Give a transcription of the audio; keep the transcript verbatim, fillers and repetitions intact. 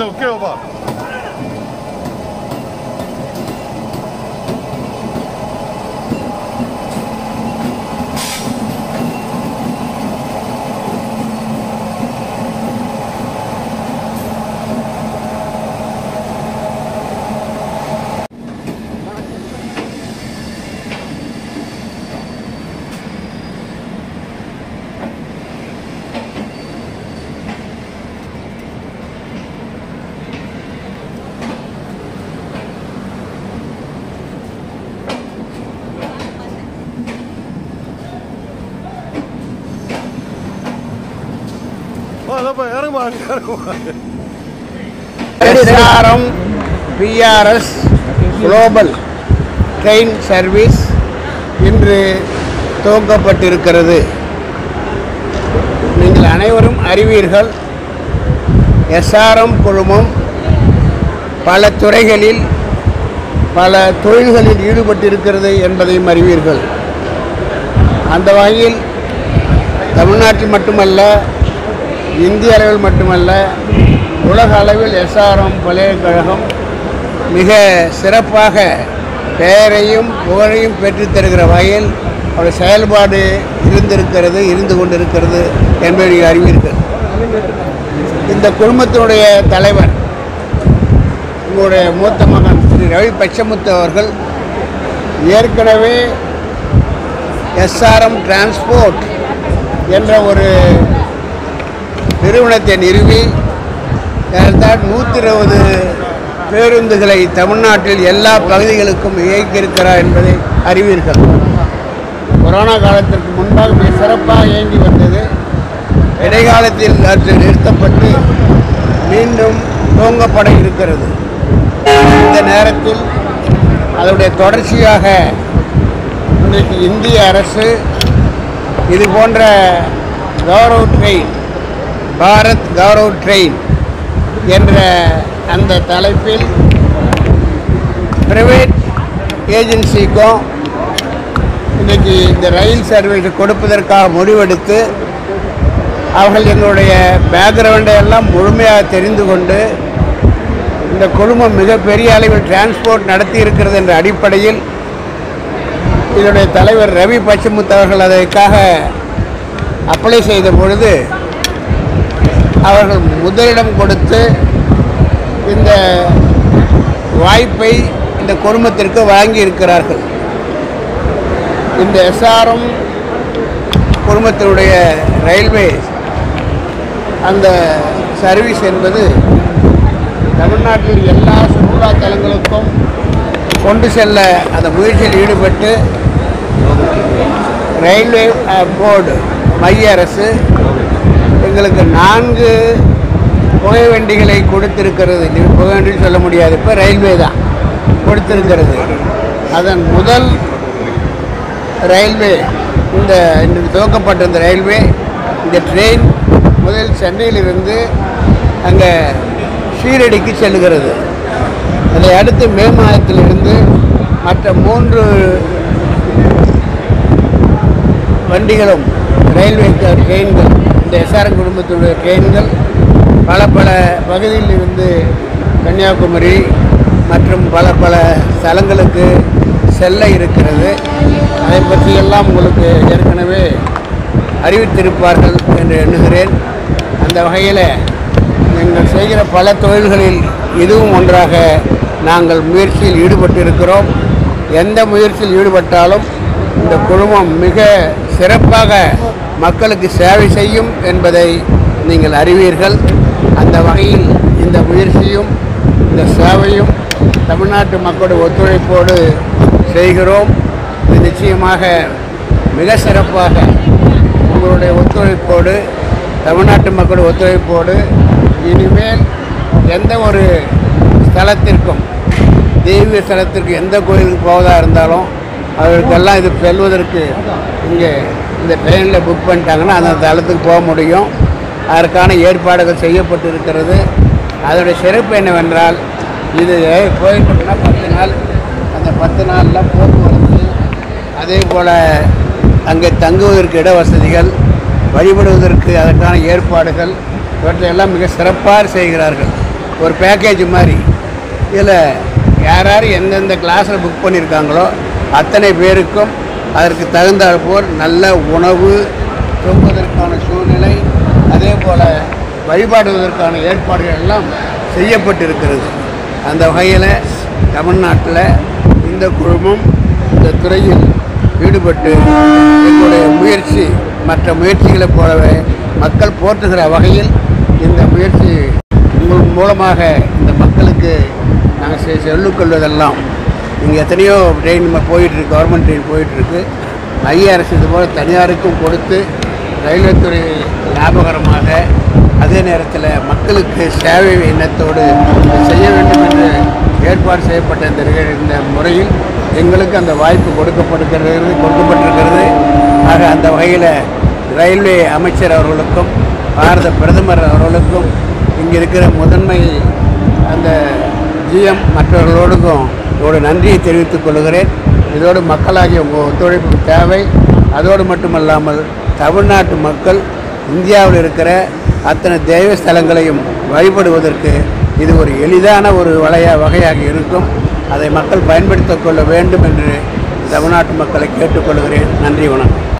கொஞ்சம் ஓகேவா? SRM PRS global train service இன்று துவக்கப்பட்டிருக்கிறது. நீங்கள் அனைவரும் அறிவீர்கள், எஸ்ஆர்எம் குழுமம் பல துறைகளில் பல தொழில்களில் ஈடுபட்டிருக்கிறது என்பதையும் அறிவீர்கள். அந்த வகையில் தமிழ்நாட்டில் மட்டுமல்ல, இந்திய அளவில் மட்டுமல்ல, உலக அளவில் எஸ்ஆர்எம் பல்கலைக்கழகம் மிக சிறப்பாக பெயரையும் புகழையும் பெற்றுத்தருகிற வகையில் ஒரு செயல்பாடு இருந்திருக்கிறது, இருந்து கொண்டிருக்கிறது என்பதை அறிவீர்கள். இந்த குழுமத்தினுடைய தலைவர் உங்களுடைய மூத்த மகன் ஸ்ரீ ரவி பச்சமுத்து அவர்கள் ஏற்கனவே எஸ்ஆர்எம் டிரான்ஸ்போர்ட் என்ற ஒரு நிறுவனத்தை நிறுவி நூற்றி இருபது பேருந்துகளை தமிழ்நாட்டில் எல்லா பகுதிகளுக்கும் இயக்கியிருக்கிறார் என்பதை அறிவீர்கள். கொரோனா காலத்திற்கு முன்பாக மிக சிறப்பாக இயங்கி வந்தது. இடைக்காலத்தில் அது நிறுத்தப்பட்டு மீண்டும் துவங்கப்பட இருக்கிறது. இந்த நேரத்தில் அதனுடைய தொடர்ச்சியாக இன்றைக்கு இந்திய அரசு இது போன்ற கௌரவ் ட்ரெயின், பாரத் கௌரவ் ட்ரெயின் என்ற அந்த தலைப்பில் பிரைவேட் ஏஜென்சிக்கும் இன்றைக்கி இந்த ரயில் சர்வீஸ் கொடுப்பதற்காக முடிவெடுத்து அவர்கள் எங்களுடைய பேக்ரவுண்டை எல்லாம் முழுமையாக தெரிந்து கொண்டு இந்த குழுமம் மிகப்பெரிய அளவில் டிரான்ஸ்போர்ட் நடத்தி இருக்கிறது என்ற அடிப்படையில் இதனுடைய தலைவர் ரவி பச்சமுத்து அவர்கள் அதற்காக அப்ளை செய்த பொழுது அவர்கள் முதலிடம் கொடுத்து இந்த வாய்ப்பை இந்த குழுமத்திற்கு வழங்கி இருக்கிறார்கள். இந்த எஸ்ஆர்எம் குழுமத்தினுடைய ரயில்வே அந்த சர்வீஸ் என்பது தமிழ்நாட்டில் எல்லா சுற்றுலா தலங்களுக்கும் கொண்டு செல்ல அந்த முயற்சியில் ஈடுபட்டு ரயில்வே போர்டு மைய அரசு எங்களுக்கு நான்கு புகைவண்டிகளை கொடுத்திருக்கிறது. புகைவண்டின்னு சொல்ல முடியாது, இப்போ ரயில்வே தான் கொடுத்திருக்கிறது. அதன் முதல் ரயில்வே இந்த இன்றைக்கு துவக்கப்பட்ட இந்த ரயில்வே இந்த ட்ரெயின் முதல் சென்னையிலிருந்து அங்கே ஷீரடிக்கு செல்லுகிறது. அதை அடுத்து மே மாதத்திலிருந்து மற்ற மூன்று வண்டிகளும் ரயில்வே ட்ரெயின்கள், இந்த எஸ்ஆர்எம் குடும்பத்துடைய ட்ரெயின்கள் பல பல பகுதியில் இருந்து கன்னியாகுமரி மற்றும் பல பல ஸ்தலங்களுக்கு செல்ல இருக்கிறது. அதை பற்றியெல்லாம் உங்களுக்கு ஏற்கனவே அறிவித்திருப்பார்கள் என்று எண்ணுகிறேன். அந்த வகையில் நீங்கள் செய்கிற பல தொழில்களில் இதுவும் ஒன்றாக நாங்கள் முயற்சியில் ஈடுபட்டிருக்கிறோம். எந்த முயற்சியில் ஈடுபட்டாலும் இந்த குழுமம் மிக சிறப்பாக மக்களுக்கு சேவை செய்யும் என்பதை நீங்கள் அறிவீர்கள். அந்த வகையில் இந்த முயற்சியும் இந்த சேவையும் தமிழ்நாட்டு மக்களுடைய ஒத்துழைப்போடு செய்கிறோம். இது நிச்சயமாக மிக சிறப்பாக உங்களுடைய ஒத்துழைப்போடு, தமிழ்நாட்டு மக்களுடைய ஒத்துழைப்போடு இனிமேல் எந்த ஒரு ஸ்தலத்திற்கும், தெய்வீக ஸ்தலத்திற்கு எந்த கோயிலுக்கு போவதாக இருந்தாலும் அவர்களுக்கெல்லாம் இது செல்வதற்கு இங்கே இந்த ட்ரெயினில் புக் பண்ணிட்டாங்கன்னா அந்த தளத்துக்கு போக முடியும். அதற்கான ஏற்பாடுகள் செய்யப்பட்டு இருக்கிறது. அதோடைய சிறப்பு என்னவென்றால், இது போயிட்டோம்னா பத்து நாள், அந்த பத்து நாளில் போக்குவரத்து, அதே போல் அங்கே தங்குவதற்கு இட வசதிகள், வழிபடுவதற்கு அதற்கான ஏற்பாடுகள், இவற்றையெல்லாம் மிக சிறப்பாக செய்கிறார்கள். ஒரு பேக்கேஜ் மாதிரி. இதில் யார் யார் எந்தெந்த கிளாஸில் புக் பண்ணியிருக்காங்களோ அத்தனை பேருக்கும் அதற்கு தகுந்தாற் போல் நல்ல உணவு, தூங்குவதற்கான சூழ்நிலை, அதே போல் வழிபாடுவதற்கான ஏற்பாடுகள் எல்லாம் செய்யப்பட்டிருக்கிறது. அந்த வகையில் தமிழ்நாட்டில் இந்த குழுமம் இந்த துறையில் ஈடுபட்டு எங்களுடைய முயற்சி மற்ற முயற்சிகளைப் போலவே மக்கள் போற்றுகிற வகையில் இந்த முயற்சி உங்கள் மூலமாக இந்த மக்களுக்கு நாங்கள் சொல்லிக்கொள்வதெல்லாம், இங்கே எத்தனையோ ட்ரெயின் போயிட்டுருக்கு, கவர்மெண்ட் ட்ரெயின் போயிட்டுருக்கு. மைய அரசு இதுபோல் தனியாருக்கும் கொடுத்து ரயில்வே துறை லாபகரமாக அதே நேரத்தில் மக்களுக்கு சேவை எண்ணத்தோடு செய்ய வேண்டும் என்று ஏற்பாடு செய்யப்பட்ட இந்த இந்த முறையில் எங்களுக்கு அந்த வாய்ப்பு கொடுக்கப்படுகிறது கொடுக்கப்பட்டிருக்கிறது. ஆக அந்த வகையில் ரயில்வே அமைச்சர் அவர்களுக்கும் பாரத பிரதமர் அவர்களுக்கும் இங்கே இருக்கிற முதன்மை அந்த ஜிஎம் மற்றவர்களோடுக்கும் ஒரு நன்றியை தெரிவித்துக் கொள்கிறேன். இதோடு மக்களாகிய உங்கள் ஒத்துழைப்பு தேவை. அதோடு மட்டுமல்லாமல் தமிழ்நாட்டு மக்கள் இந்தியாவில் இருக்கிற அத்தனை தெய்வ ஸ்தலங்களையும் வழிபடுவதற்கு இது ஒரு எளிதான ஒரு வளைய வகையாக இருக்கும். அதை மக்கள் பயன்படுத்திக் கொள்ள வேண்டும் என்று தமிழ்நாட்டு மக்களை கேட்டுக்கொள்கிறேன். நன்றி, வணக்கம்.